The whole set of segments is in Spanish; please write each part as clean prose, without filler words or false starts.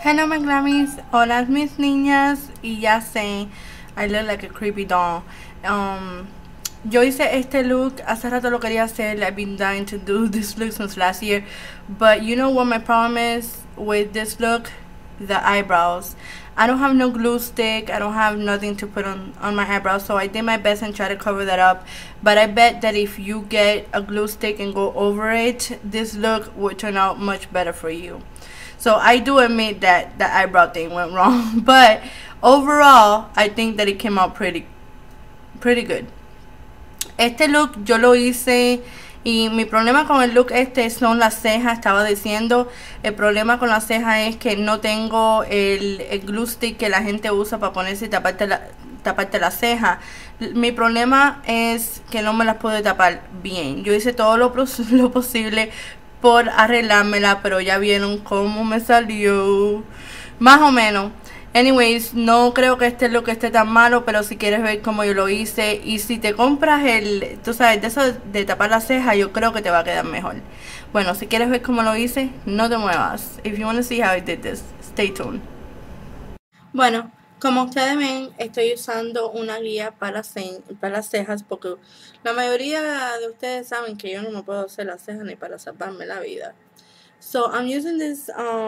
Hello, my glammies. Hola, mis niñas. Y ya sé, I look like a creepy doll. Yo hice este look. Hace rato lo quería hacer. I've been dying to do this look since last year. But you know what my problem is with this look? The eyebrows. I don't have no glue stick. I don't have nothing to put on my eyebrows. So I did my best and try to cover that up. But I bet that if you get a glue stick and go over it, this look would turn out much better for you. So I do admit that the eyebrow thing went wrong, but overall, I think that it came out pretty good. Este look yo lo hice y mi problema con el look este son las cejas. Estaba diciendo, el problema con las cejas es que no tengo el glue stick que la gente usa para ponerse y taparte la ceja. Mi problema es que no me las puedo tapar bien. Yo hice todo lo posible por arreglármela, pero ya vieron cómo me salió. Más o menos. Anyways, no creo que este look esté tan malo, pero si quieres ver cómo yo lo hice y si te compras tú sabes, de eso de tapar la ceja, yo creo que te va a quedar mejor. Bueno, si quieres ver cómo lo hice, no te muevas. If you want to see how I did this, stay tuned. Bueno, como ustedes ven, estoy usando una guía para las cejas porque la mayoría de ustedes saben que yo no me puedo hacer las cejas ni para salvarme la vida. So I'm using this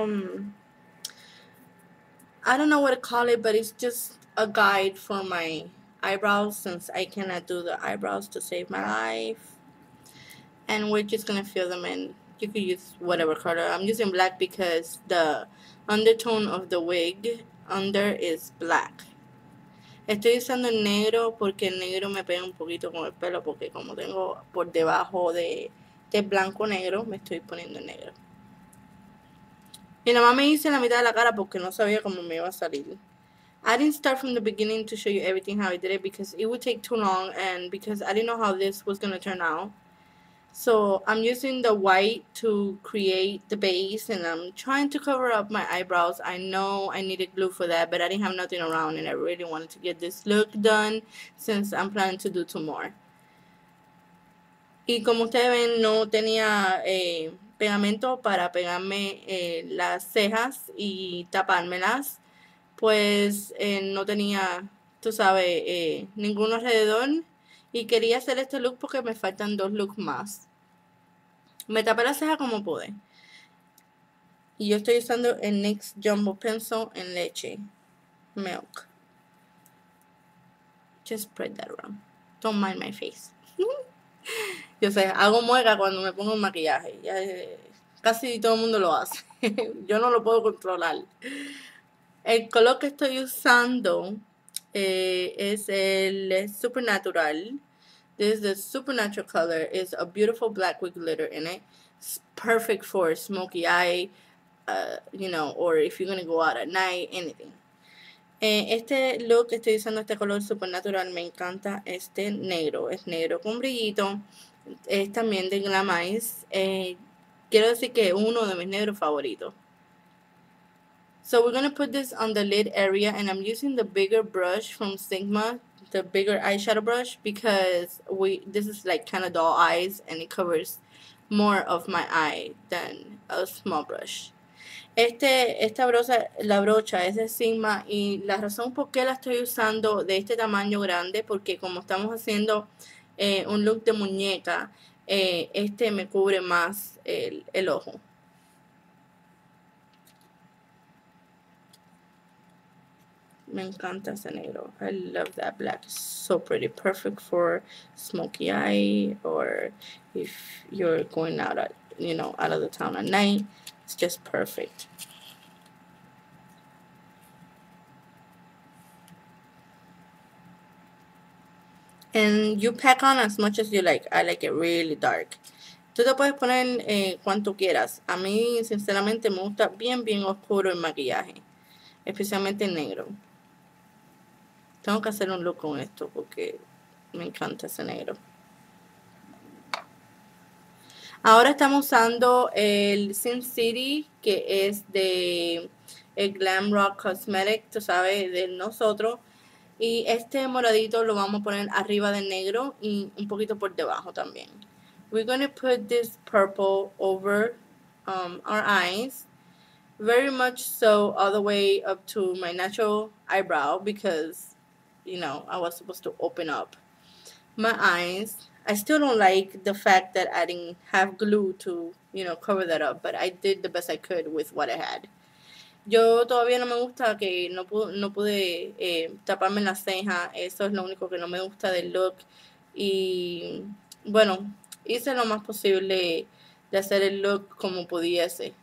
I don't know what to call it, but it's just a guide for my eyebrows since I cannot do the eyebrows to save my life. And we're just gonna fill them in. You could use whatever color. I'm using black because the undertone of the wig under is black. Estoy usando el negro porque el negro me pega un poquito con el pelo porque como tengo por debajo de blanco negro, me estoy poniendo negro. Y nada más me hice la mitad de la cara porque no sabía cómo me iba a salir. I didn't start from the beginning to show you everything how I did it because it would take too long and because I didn't know how this was going to turn out. So I'm using the white to create the base and I'm trying to cover up my eyebrows. I know I needed glue for that, but I didn't have nothing around and I really wanted to get this look done since I'm planning to do 2 more. Y como ustedes ven, no tenía pegamento para pegarme las cejas y tapármelas. Pues no tenía, tú sabes, ninguno alrededor. Y quería hacer este look porque me faltan 2 looks más. Me tapé la ceja como pude. Y yo estoy usando el NYX Jumbo Pencil en leche. Milk. Just spread that around. Don't mind my face. Yo sé, hago mueca cuando me pongo maquillaje. Ya, casi todo el mundo lo hace. Yo no lo puedo controlar. El color que estoy usando es el Supernatural. This is the Supernatural color. It's a beautiful black with glitter in it. It's perfect for smoky eye, you know, or if you're going to go out at night, anything. Este look, estoy usando este color Supernatural, me encanta este negro. Es negro con brillito. Es también de Glamize. Quiero decir que es uno de mis negros favoritos. So we're going to put this on the lid area and I'm using the bigger brush from Sigma, the bigger eyeshadow brush because this is like kind of doll eyes and it covers more of my eye than a small brush. La brocha es de Sigma y la razón por qué la estoy usando de este tamaño grande porque como estamos haciendo un look de muñeca, este me cubre más el ojo. Me encanta ese negro. I love that black. It's so pretty. Perfect for smoky eye or if you're going out out of the town at night. It's just perfect. And you pack on as much as you like. I like it really dark. Tú te puedes poner cuanto quieras. A mí, sinceramente, me gusta bien oscuro el maquillaje. Especialmente el negro. Tengo que hacer un look con esto porque me encanta ese negro. Ahora estamos usando el Sin City, que es de el Glam Rock Cosmetic, tú sabes, de nosotros. Y este moradito lo vamos a poner arriba del negro y un poquito por debajo también. We're going to put this purple over our eyes. very much so all the way up to my natural eyebrow because, you know, I was supposed to open up my eyes. I still don't like the fact that I didn't have glue to, you know, cover that up, but I did the best I could with what I had. Yo todavía no me gusta que no pude taparme la ceja, eso es lo único que no me gusta del look. Y bueno, hice lo más posible de hacer el look como pudiese.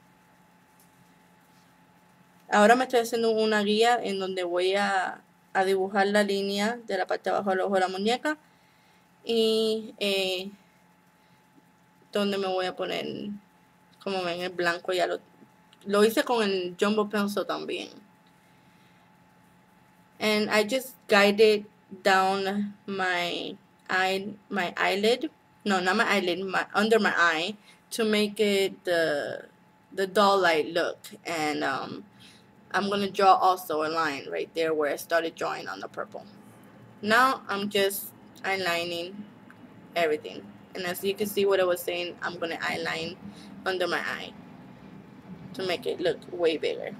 Ahora me estoy haciendo una guía en donde voy a dibujar la línea de la parte de abajo del ojo de la muñeca y donde me voy a poner, como ven, el blanco ya lo hice con el Jumbo Pencil también. And I just guided down my eyelid. No, not my eyelid, under my eye to make it the doll-like look. And I'm going to draw also a line right there where I started drawing on the purple. Now I'm just eyelining everything. And as you can see what I was saying, I'm going to eyeline under my eye to make it look way bigger.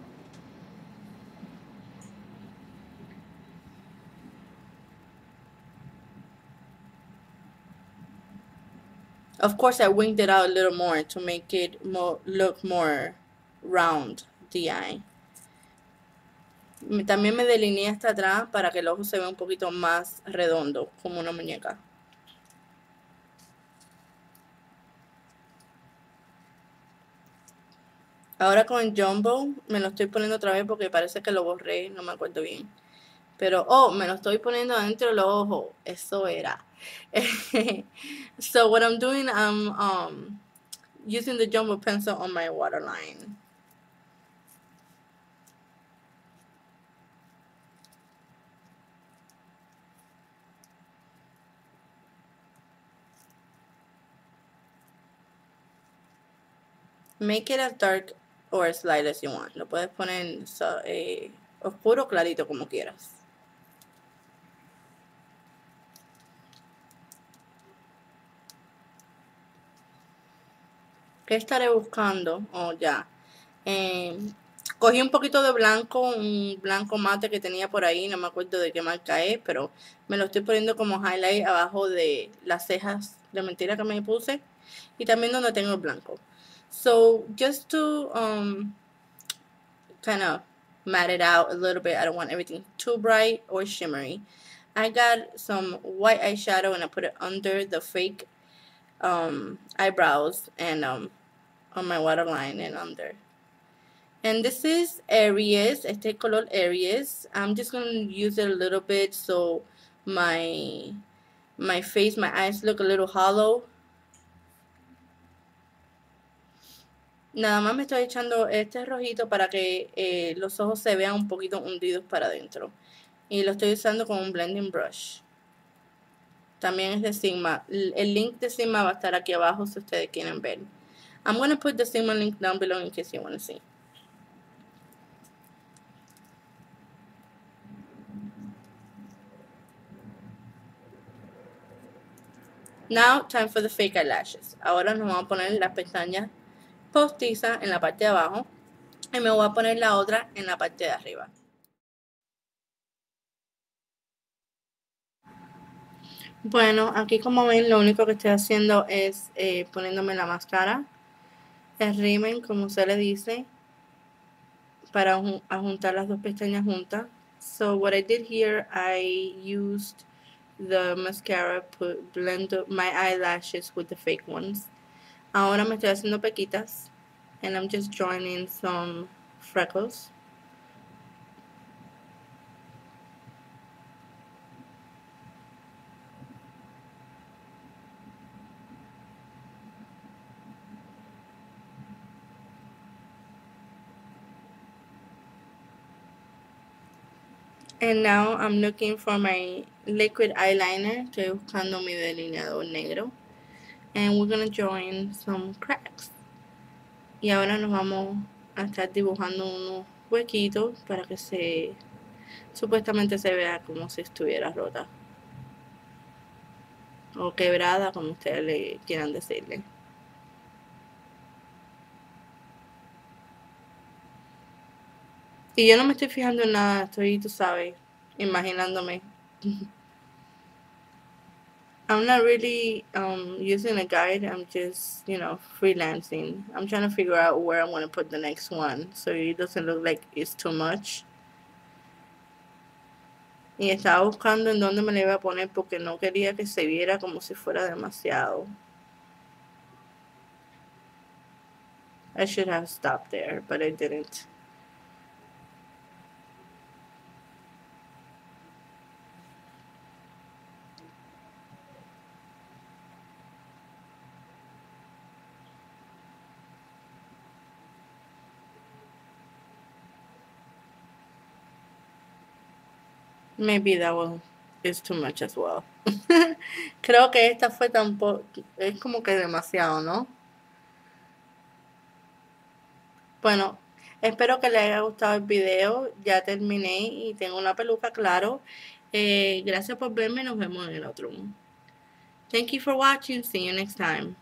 Of course, I winged it out a little more to make it look more round, the eye. También me delineé hasta atrás para que el ojo se vea un poquito más redondo, como una muñeca. Ahora con el Jumbo me lo estoy poniendo otra vez porque parece que lo borré, no me acuerdo bien. Pero, me lo estoy poniendo adentro del ojo. Eso era. So what I'm doing, I'm using the Jumbo pencil on my waterline. Make it as dark or as light as you want. Lo puedes poner oscuro o clarito como quieras. ¿Qué estaré buscando? Ya. Cogí un poquito de blanco, un blanco mate que tenía por ahí, no me acuerdo de qué marca es, pero me lo estoy poniendo como highlight abajo de las cejas de mentira que me puse y también donde tengo el blanco. So just to kind of matte it out a little bit, I don't want everything too bright or shimmery. I got some white eyeshadow and I put it under the fake eyebrows and on my waterline and under. And this is Aries, este color Aries. I'm just going to use it a little bit so my face, my eyes look a little hollow. Nada más me estoy echando este rojito para que los ojos se vean un poquito hundidos para adentro. Y lo estoy usando con un blending brush. También es de Sigma. El link de Sigma va a estar aquí abajo si ustedes quieren ver. I'm going to put the Sigma link down below in case you want to see. Now, time for the fake eyelashes. Ahora nos vamos a poner las pestañas postizas en la parte de abajo y me voy a poner la otra en la parte de arriba. Bueno, aquí como ven lo único que estoy haciendo es poniéndome la máscara, el rímel como se le dice, para juntar las dos pestañas juntas. So what I did here, I used the mascara, blend my eyelashes with the fake ones. Ahora me estoy haciendo pequitas and I'm just drawing in some freckles. And now I'm looking for my liquid eyeliner. Estoy buscando mi delineador negro. And we're going to draw in some cracks. Y ahora nos vamos a estar dibujando unos huequitos para que supuestamente se vea como si estuviera rota. O quebrada, como ustedes le quieran decirle. Y yo no me estoy fijando en nada, estoy, tú sabes, imaginándome. I'm not really using a guide. I'm just, freelancing. I'm trying to figure out where I'm going to put the next one so it doesn't look like it's too much. Y estaba buscando en dónde me la iba a poner porque no quería que se viera como si fuera demasiado. I should have stopped there, but I didn't. Maybe that one is too much as well. Creo que esta fue tampoco, es como que demasiado, ¿no? Bueno, espero que les haya gustado el video. Ya terminé y tengo una peluca, claro. Gracias por verme. Nos vemos en el otro. Thank you for watching. See you next time.